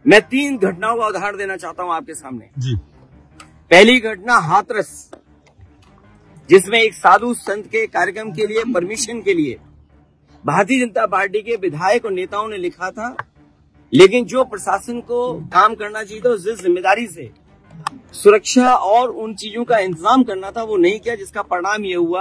मैं 3 घटनाओं का उदाहरण देना चाहता हूं आपके सामने जी। पहली घटना हाथरस, जिसमें एक साधु संत के कार्यक्रम के लिए परमिशन के लिए भारतीय जनता पार्टी के विधायक और नेताओं ने लिखा था, लेकिन जो प्रशासन को काम करना चाहिए था, जिस जिम्मेदारी से सुरक्षा और उन चीजों का इंतजाम करना था, वो नहीं किया, जिसका परिणाम ये हुआ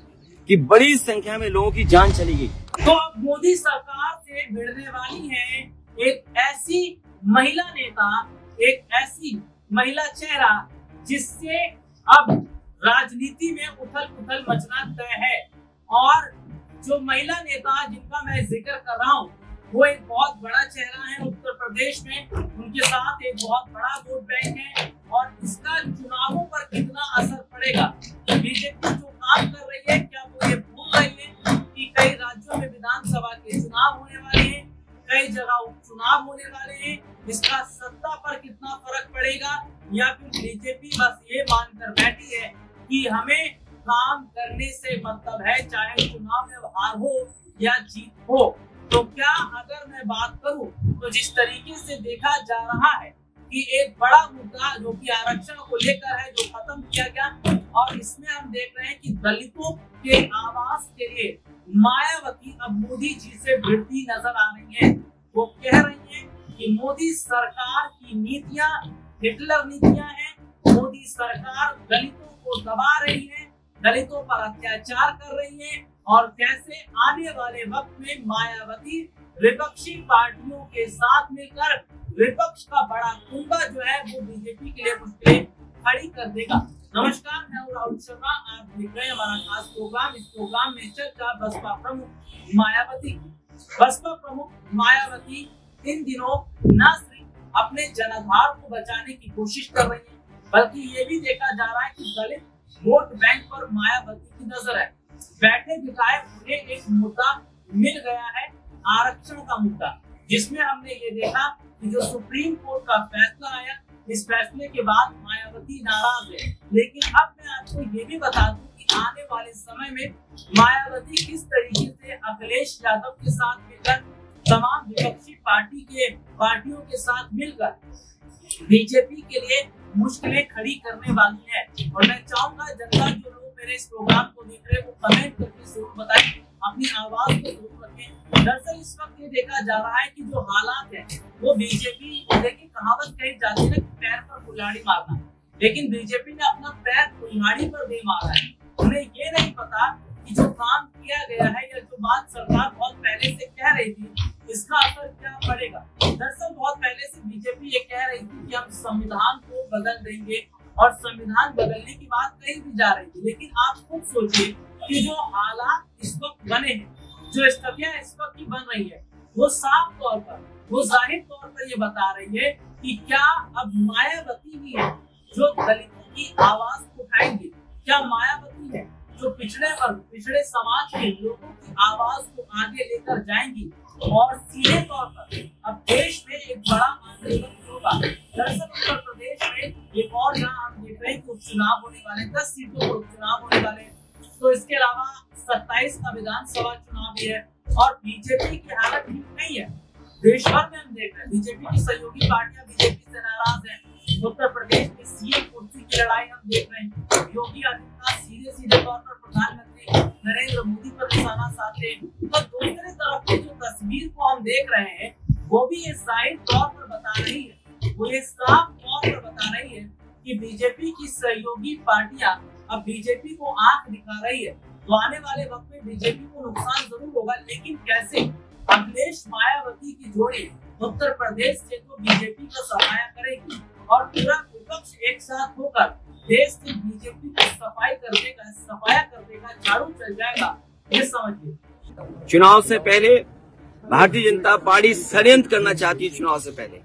कि बड़ी संख्या में लोगों की जान चली गई। तो अब मोदी सरकार से भिड़ने वाली है एक ऐसी महिला नेता, एक ऐसी महिला चेहरा जिससे अब राजनीति में उथल पुथल मचना तय है। और जो महिला नेता जिनका मैं जिक्र कर रहा हूँ, वो एक बहुत बड़ा चेहरा है उत्तर प्रदेश में, उनके साथ एक बहुत बड़ा वोट बैंक है और इसका चुनावों पर कितना असर पड़ेगा। बीजेपी जो काम कर रही है, क्या वो ये भूल रही है कि कई राज्यों में विधानसभा के चुनाव होने वाले हैं, कई जगह उपचुनाव होने वाले हैं, इसका सत्ता पर कितना फर्क पड़ेगा, या फिर बीजेपी बस ये मानकर बैठी है कि हमें काम करने से मतलब है, चाहे चुनाव में हार हो या जीत हो। तो क्या अगर मैं बात करूं तो जिस तरीके से देखा जा रहा है कि एक बड़ा मुद्दा जो कि आरक्षण को लेकर है, जो खत्म किया गया, और इसमें हम देख रहे हैं कि दलितों के आवास के लिए मायावती अब मोदी जी से भिड़ती नजर आ रही है। वो कह रही है कि मोदी सरकार की नीतियां हिटलर नीतियां हैं, मोदी सरकार दलितों को दबा रही है, दलितों पर अत्याचार कर रही है, और कैसे आने वाले वक्त में मायावती विपक्षी पार्टियों के साथ मिलकर विपक्ष का बड़ा कुंभा जो है वो बीजेपी के लिए मुश्किलें खड़ी कर देगा। नमस्कार, मैं हूं राहुल शर्मा, आप देख रहे हैं हमारा खास प्रोग्राम। इस प्रोग्राम में चर्चा बसपा प्रमुख मायावती की। बसपा प्रमुख मायावती इन दिनों न सिर्फ अपने जनाधार को बचाने की कोशिश कर रही है, बल्कि ये भी देखा जा रहा है कि दलित वोट बैंक पर मायावती की नजर है। बैठे बिठाए उन्हें एक मुद्दा मिल गया है, आरक्षण का मुद्दा, जिसमें हमने ये देखा कि जो सुप्रीम कोर्ट का फैसला आया, इस फैसले के बाद मायावती नाराज है। लेकिन अब मैं आपको ये भी बता दूं कि आने वाले समय में मायावती किस तरीके से अखिलेश यादव के साथ मिलकर, तमाम विपक्षी पार्टियों के साथ मिलकर बीजेपी के लिए मुश्किलें खड़ी करने वाली है। और मैं चाहूंगा जनता, जो लोग मेरे इस प्रोग्राम को देख रहे हैं, वो कमेंट करके जरूर बताएं, अपनी आवाज को जरूर रखें। दरअसल इस वक्त ये देखा जा रहा है कि जो हालात है वो बीजेपी, देखिए कहावत कही जाती है कि पैर पर कुल्हाड़ी मारना, लेकिन बीजेपी ने अपना पैर कुल्हाड़ी पर दे मारा है। उन्हें ये नहीं पता कि जो काम किया गया है या जो बात सरकार बहुत पहले से कह रही थी, इसका असर क्या पड़ेगा। दरअसल बहुत पहले से बीजेपी ये कह रही थी कि हम संविधान को बदल देंगे, और संविधान बदलने की बात कही भी जा रही थी। लेकिन आप खुद सोचिए कि जो हालात इस वक्त बने हैं, जो स्थितियां इस वक्त की बन रही है, वो साफ तौर पर, वो जाहिर तौर पर ये बता रही है कि क्या अब मायावती ही है जो दलितों की आवाज उठाएंगे, क्या मायावती है जो पिछड़े समाज के लोगों की आवाज को आगे लेकर जाएंगी, और सीधे तौर पर अब देश में एक बड़ा आंदोलन होगा। दरअसल उत्तर प्रदेश में एक और जहां हम देख रहे हैं कि उपचुनाव होने वाले, 10 सीटों पर उपचुनाव होने वाले, तो इसके अलावा 27 का विधानसभा चुनाव भी है, और बीजेपी की हालत ठीक नहीं है। देश भर में हम देख रहे हैं बीजेपी की सहयोगी पार्टियां बीजेपी से नाराज हैं। उत्तर प्रदेश में सीएम कुर्सी की लड़ाई हम देख रहे हैं, योगी आदित्यनाथ सीधे तौर पर प्रधानमंत्री नरेंद्र मोदी पर निशाना साधते हैं। तो दूसरी तरफ की जो तस्वीर को हम देख रहे हैं, वो भी ये जाहिर तौर पर बता रही है, वो ये साफ तौर पर बता रही है कि बीजेपी की सहयोगी पार्टियां अब बीजेपी को आंख दिखा रही है। तो आने वाले वक्त में बीजेपी को नुकसान जरूर होगा, लेकिन कैसे। अखिलेश मायावती की जोड़ी उत्तर प्रदेश से तो बीजेपी का सफाया करेगी, और पूरा विपक्ष एक साथ होकर देश से बीजेपी को सफाया कर देगा, झाड़ू चल जाएगा, ये समझिए। चुनाव से पहले भारतीय जनता पार्टी षड्यंत्र करना चाहती है चुनाव से पहले,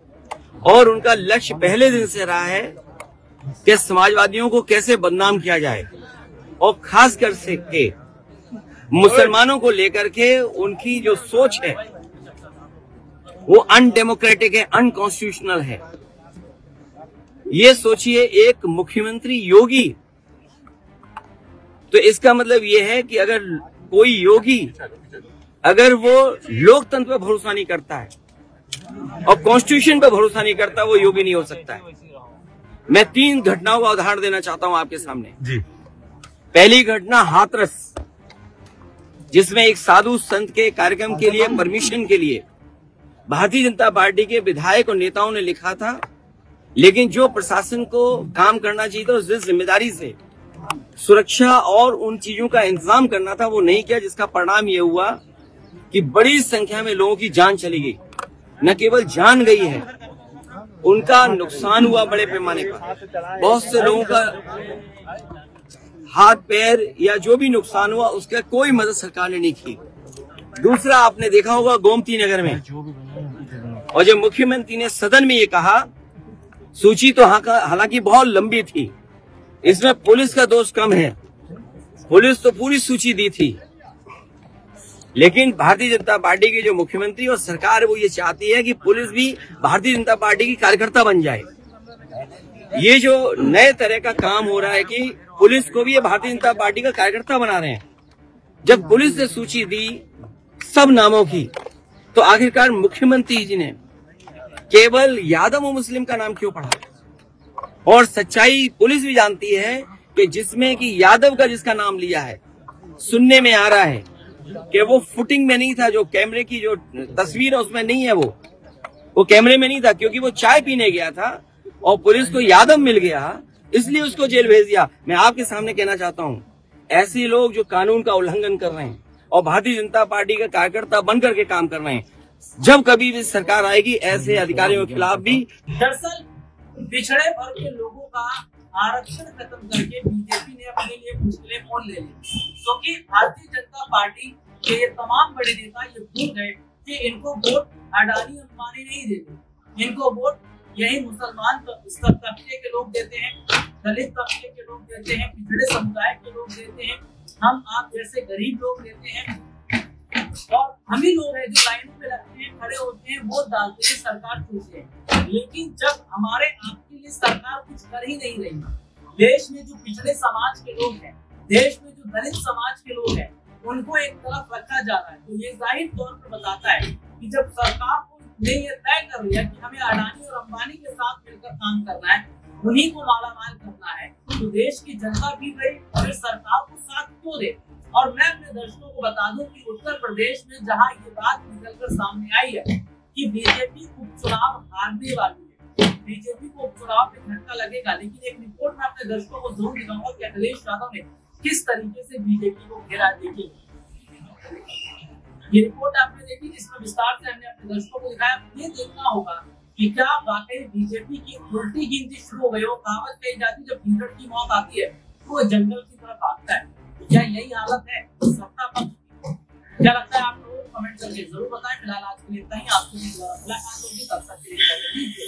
और उनका लक्ष्य पहले दिन से रहा है कि समाजवादियों को कैसे बदनाम किया जाए, और खास कर से के मुसलमानों को लेकर के उनकी जो सोच है वो अनडेमोक्रेटिक है, अनकॉन्स्टिट्यूशनल है। ये सोचिए, एक मुख्यमंत्री योगी, तो इसका मतलब ये है कि अगर कोई योगी, अगर वो लोकतंत्र पर भरोसा नहीं करता है, और कॉन्स्टिट्यूशन पे भरोसा नहीं करता वो योगी नहीं हो सकता है। मैं 3 घटनाओं का उदाहरण देना चाहता हूं आपके सामने जी। पहली घटना हाथरस, जिसमें एक साधु संत के कार्यक्रम के लिए परमिशन के लिए भारतीय जनता पार्टी के विधायक और नेताओं ने लिखा था, लेकिन जो प्रशासन को काम करना चाहिए था उस जिम्मेदारी से सुरक्षा और उन चीजों का इंतजाम करना था वो नहीं किया, जिसका परिणाम ये हुआ कि बड़ी संख्या में लोगों की जान चली गई। न केवल जान गई है, उनका नुकसान हुआ बड़े पैमाने पर। बहुत से लोगों का हाथ पैर या जो भी नुकसान हुआ उसका कोई मदद सरकार ने नहीं की। दूसरा, आपने देखा होगा गोमती नगर में, और जब मुख्यमंत्री ने सदन में ये कहा, सूची तो हालांकि बहुत लंबी थी, इसमें पुलिस का दोष कम है, पुलिस तो पूरी सूची दी थी, लेकिन भारतीय जनता पार्टी के जो मुख्यमंत्री और सरकार है वो ये चाहती है कि पुलिस भी भारतीय जनता पार्टी की कार्यकर्ता बन जाए। ये जो नए तरह का काम हो रहा है कि पुलिस को भी ये भारतीय जनता पार्टी का कार्यकर्ता बना रहे हैं। जब पुलिस ने सूची दी सब नामों की, तो आखिरकार मुख्यमंत्री जी ने केवल यादव और मुस्लिम का नाम क्यों पढ़ा? और सच्चाई पुलिस भी जानती है कि जिसमें कि यादव का जिसका नाम लिया है, सुनने में आ रहा है कि वो फुटिंग में नहीं था, जो कैमरे की जो तस्वीर है उसमें नहीं है, वो कैमरे में नहीं था, क्योंकि वो चाय पीने गया था और पुलिस को यादव मिल गया, इसलिए उसको जेल भेज दिया। मैं आपके सामने कहना चाहता हूं, ऐसे लोग जो कानून का उल्लंघन कर रहे हैं और भारतीय जनता पार्टी का कार्यकर्ता बन करके काम कर रहे हैं, जब कभी भी सरकार आएगी ऐसे अधिकारियों के खिलाफ भी। दरअसल पिछड़े वर्ग के लोगों का आरक्षण खत्म करके बीजेपी ने अपने लिए मुश्किलें मोल ले ली, क्योंकि भारतीय जनता पार्टी के ये तमाम बड़े नेता ये भूल गए कि इनको वोट अडानी अंबानी नहीं देते, इनको वोट यही मुसलमान तबके के लोग देते हैं, दलित तबके के लोग देते हैं, पिछड़े समुदाय के लोग देते हैं, हम आप जैसे गरीब लोग देते हैं, और हम ही लोग हैं जो लाइनों में लगते हैं, खड़े होते हैं, वोट डालते हैं, सरकार चुनते हैं। लेकिन जब हमारे आपके लिए सरकार कुछ कर ही नहीं रही, देश में जो पिछड़े समाज के लोग हैं, देश में जो दलित समाज के लोग हैं, उनको एक तरफ रखा जा रहा है, तो ये जाहिर तौर पर बताता है कि जब सरकार को ने ये तय कर लिया कि हमें अडानी और अंबानी के साथ मिलकर काम करना है, उन्हीं को मालामाल करना है, तो देश की जनता भी गई और सरकार को साथ क्यों दे। और मैं अपने दर्शकों को बता दूं कि उत्तर प्रदेश में जहां ये बात निकलकर सामने आई है कि बीजेपी उपचुनाव हारने वाली है, बीजेपी को उपचुनाव में झटका लगेगा, लेकिन एक रिपोर्ट में अपने दर्शकों को जरूर दिखाऊंगा कि अखिलेश यादव ने किस तरीके से बीजेपी को घेरा। देखिए ये रिपोर्ट आपने देखी, जिसमें विस्तार से हमने अपने दर्शकों को दिखाया। ये देखना होगा कि क्या वाकई बीजेपी की उल्टी गिनती शुरू हो गई हो। कहावत कही जाती है, जब भीड़ की मौत आती है तो जंगल की तरफ भागता है। क्या यही हालत है सत्ता पक्ष की? क्या लगता है आप लोग कमेंट करके जरूर बताएं। फिलहाल आज के लिए इतना ही, आपसे मुलाकात होगी, तब तक के लिए